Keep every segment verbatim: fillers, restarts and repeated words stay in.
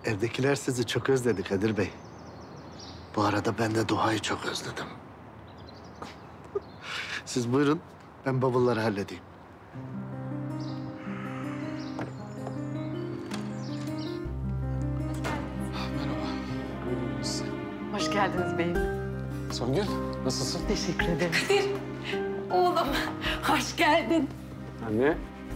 Evdekiler sizi çok özledi Kadir Bey. Bu arada ben de Duha'yı çok özledim. Siz buyurun, ben bavulları halledeyim. Hoş geldiniz beyim. Songül, nasılsın? Teşekkür ederim. Kadir, oğlum hoş geldin. Anne.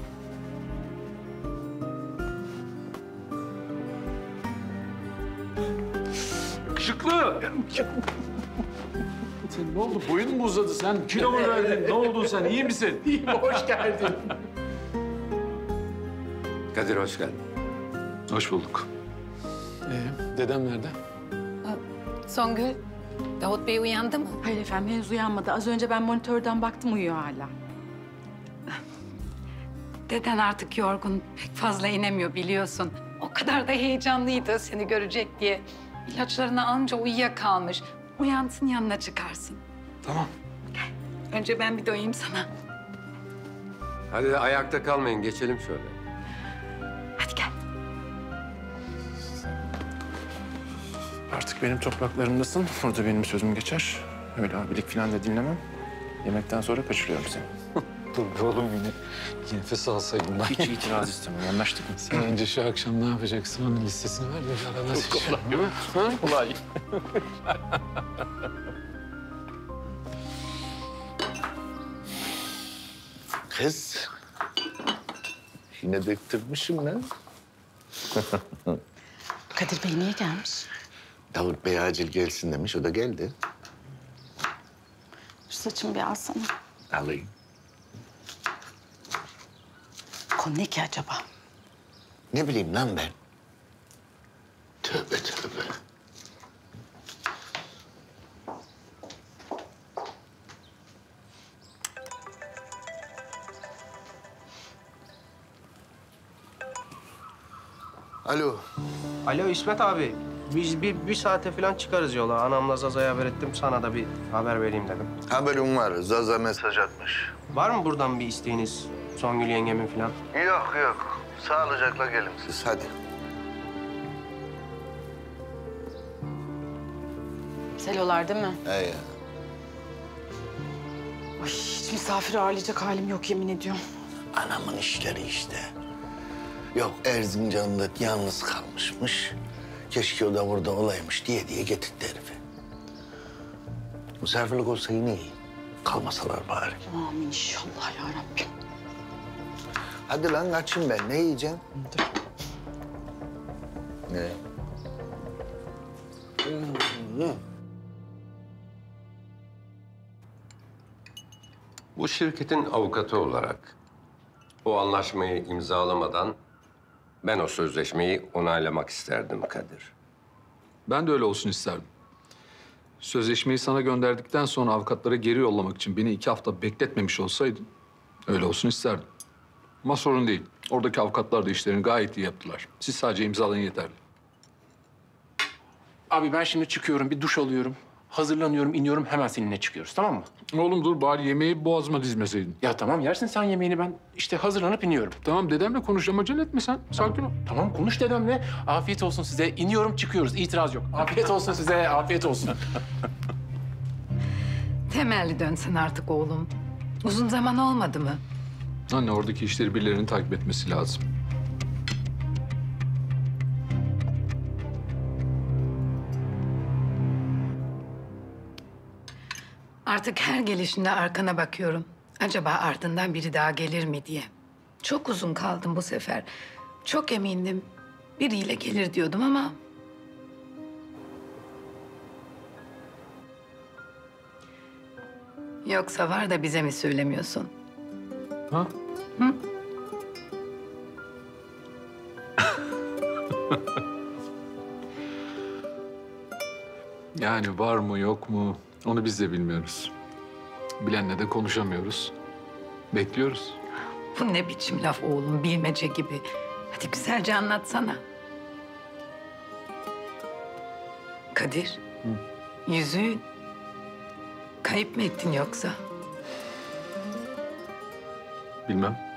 Yakışıklı. Sen ne oldu? Boyun mu uzadı? Sen kilo mu verdin? Ne oldun sen? İyi misin? İyiyim, hoş geldin. Kadir hoş geldin. Hoş bulduk. Ee, dedem nerede? Songül, Davut Bey uyandı mı? Hayır efendim henüz uyanmadı. Az önce ben monitörden baktım uyuyor hala. Deden artık yorgun, pek fazla inemiyor biliyorsun. O kadar da heyecanlıydı seni görecek diye. İlaçlarını alınca uyuyakalmış. Uyansın yanına çıkarsın. Tamam. Önce ben bir doyayım sana. Hadi ayakta kalmayın, geçelim şöyle. Hadi gel. Artık benim topraklarımdasın. Orada benim sözüm geçer. Öyle abilik falan da dinlemem. Yemekten sonra kaçırıyorum seni. Dur be oğlum yine. Nefes alsaydın lan. Hiç itiraz istemem. Anlaştık mı? Sen önce şu akşam ne yapacaksın? Onun listesini ver de bir arada seçelim. Değil mi? Ha? Kolay. Kız. Yine döktürmüşüm lan. Kadir Bey niye gelmiş? Davut Bey acil gelsin demiş, o da geldi. Şu saçımı bir alsana. Alayım. Konu ne ki acaba? Ne bileyim lan ben. Tövbe tövbe. Alo. Alo İsmet abi. Biz bir, bir saate falan çıkarız yola. Anamla Zaza'ya haber ettim. Sana da bir haber vereyim dedim. Haberim var. Zaza mesaj atmış. Var mı buradan bir isteğiniz? Songül yengemin falan. Yok yok. Sağlıcakla gelin siz. Hadi. Selolar değil mi? He ya. Ay hiç misafir ağırlayacak halim yok yemin ediyorum. Anamın işleri işte. Yok Erzincan'da yalnız kalmışmış. Keşke o da burada olaymış diye diye getirdi herifi. Misafirlik olsa yine iyi. Kalmasalar bari. Amin inşallah ya Rabbim. Hadi lan kaçayım ben. Ne yiyeceksin? Dur. Ne? Bu şirketin avukatı olarak o anlaşmayı imzalamadan ben o sözleşmeyi onaylamak isterdim Kadir. Ben de öyle olsun isterdim. Sözleşmeyi sana gönderdikten sonra avukatlara geri yollamak için beni iki hafta bekletmemiş olsaydın öyle olsun isterdim. Ama sorun değil. Oradaki avukatlar da işlerini gayet iyi yaptılar. Siz sadece imzalayın yeterli. Abi ben şimdi çıkıyorum, bir duş alıyorum. Hazırlanıyorum, iniyorum. Hemen seninle çıkıyoruz, tamam mı? Oğlum dur bari yemeği boğazıma dizmeseydin. Ya tamam, yersin sen yemeğini. Ben işte hazırlanıp iniyorum. Tamam dedemle konuşacağım, acele etme sen. Sakin ol. Tamam, konuş dedemle. Afiyet olsun size. İniyorum, çıkıyoruz. İtiraz yok. Afiyet olsun size, afiyet olsun. Temelli dönsün artık oğlum. Uzun zaman olmadı mı? Anne oradaki işleri birilerinin takip etmesi lazım. Artık her gelişinde arkana bakıyorum. Acaba ardından biri daha gelir mi diye. Çok uzun kaldım bu sefer. Çok emindim. Biriyle gelir diyordum ama... Yoksa var da bize mi söylemiyorsun? Ha? Hı? Yani var mı yok mu onu biz de bilmiyoruz. Bilenle de konuşamıyoruz. Bekliyoruz. Bu ne biçim laf oğlum, bilmece gibi. Hadi güzelce anlatsana. Kadir, yüzüğün. Kayıp mı ettin yoksa? Bilmem.